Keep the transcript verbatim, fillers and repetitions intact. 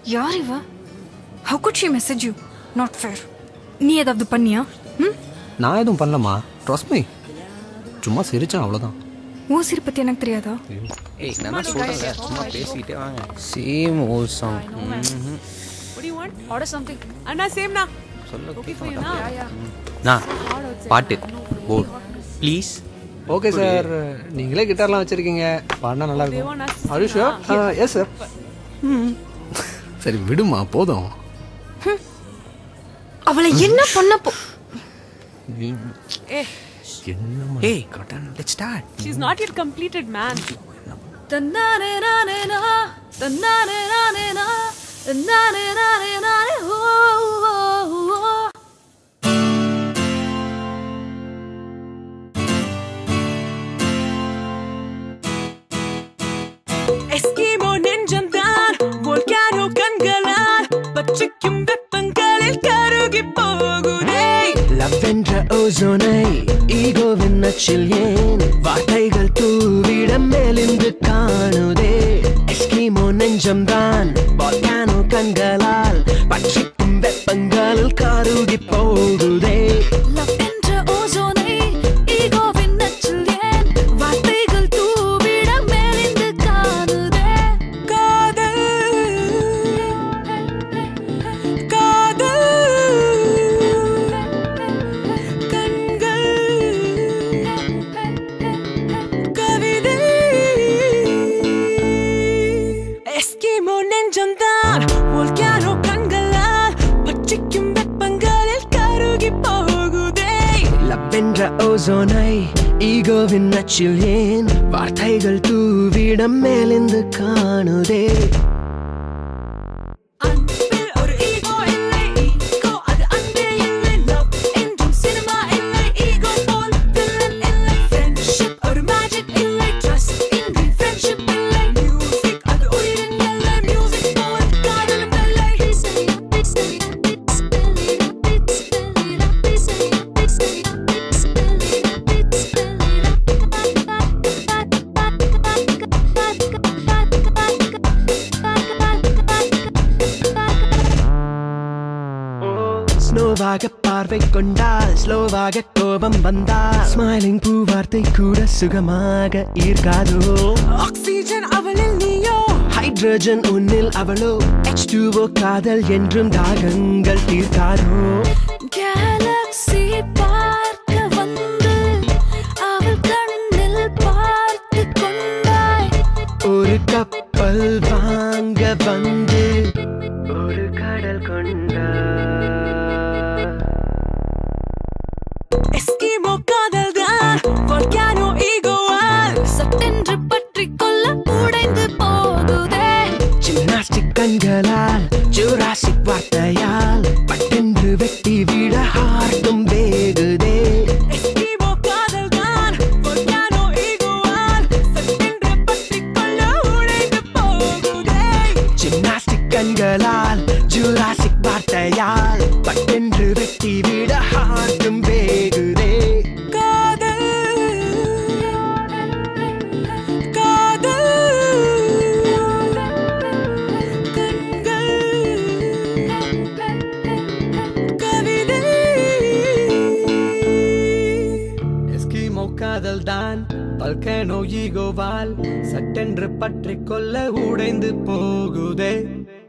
யார் இவ? How could she message you? Not fair. நீ ஏதாவது பண்ணியா? ம்? நான் எதுவும் பண்ணலமா. Trust me. சும்மா சிரிச்சேன் அவ்வளவுதான். ஓ சிரிப்பு பத்தி எனக்கு தெரியாதா? ஏய் நான் சொல்றேன் சும்மா பேசிட்டே வாங்க. Same old song. What do you want? Order something. Anna same na. சொல்ல Okay for you na. Yeah yeah. Na. பாட்டு. Board. Please. ஓகே சார், நீங்களே கிட்டார்லாம் வச்சிருக்கீங்க, பாடினா நல்லா இருக்கும். Are you sure? Yes sir. சரி விடுமா போதும். அவளை என்ன பண்ண போ? Eh. Hey, Cotton, let's start. She's not yet completed, man. தன்னானே நானே நா தன்னானே நானே நா தன்னானே நானே நானே ஓ ஓ Eskimo நெஞ்சம்தான் volcano கண்களால் பச்சைக்கும் வெப்பங்களில் கருகி போகுதே. லவென்ற ஓசோனை ஈகோவின் நச்சில் ஏன் வார்த்தைகள் தூவிடம் மேலிருந்து காணுதே. எஸ்கிமோ நெஞ்சம்தான் volcano கண்களால் பச்சைக்கும் வெப்பங்களில் கருகி போகுதே. லவென்ற ஓசோனை ஈகோவின் நச்சில் ஏன் வார்த்தைகள் தூவிடம் மேலிருந்து காணுதே. காதல் காதல் கண்கள் கவிதை. எஸ்கிமோ நெஞ்சம்தான் volcano கண்களால் பச்சைக்கும் வெப்பங்களில் கருகி போகுதே. லவென்ற ஓசோனை ஈகோவின் நச்சில் ஏன் வார்த்தைகள் தூவிடம் மேலிருந்து காணுதே. அன்பில் ஒரு ஈகோ இல்லை, ஈகோ அது அன்பே இல்லை. லவ் என்றும் சினிமா இல்லை, ஈகோ போல் வில்லன் இல்லை. ஃப்ரெண்ட்ஷிப் ஒரு மேஜிக் இல்லை, ட்ரஸ்ட் இன்றி ஃப்ரெண்ட்ஷிப் இல்லை. மியூசிக் அது உயிரின் எல்லை, மியூசிக் போல் காதலும் இல்லை. ஸ்னோவாக பார்வை கொண்டால் ஸ்லோவாக கோபம் வந்தால் ஸ்மைலிங் பூவார்த்தை கூட சுகமாக ஈர்க்காதோ. ஆக்சிஜன் அவளில் நீயோ, ஹைட்ரஜன் உன்னில் அவளோ. எச் டூ ஓ காதல் என்றும் தாகங்கள் தீர்க்காதோ. கேலக்ஸி பார்க்க வந்து அவள் கண்ணில் பார்த்து கொண்டாய். ஒரு கப்பல் வாங்க வந்து ஒரு கடல் கொண்டா. எஸ்கிமோ காதல் தான் volcano ஈகோவால் சட்டென்று பற்றி கொள்ள உடைந்து போகுதே. ஜிம்னாஸ்டிக் கண்களால் ஜூராசிக் வார்த்தையால் பட்டென்று வெட்டி விட ஹார்ட்டும் வேகுதே. எஸ்கிமோ காதல் தான் volcano ஈகோவால் சட்டென்று பற்றிக் கொள்ள உடைந்து போகுதே. ஜிம்னாஸ்டிக் கண்களால் ஜூராசிக் வார்த்தையால் பட்டென்று வெட்டி விட ஹார்ட்டும் வேகுதே. காதல் காதல் கண்கள் கவிதை. எஸ்கிமோ காதல் தான் volcano ஈகோவால் சட்டென்று பற்றிக் கொள்ள உடைந்து போகுதே.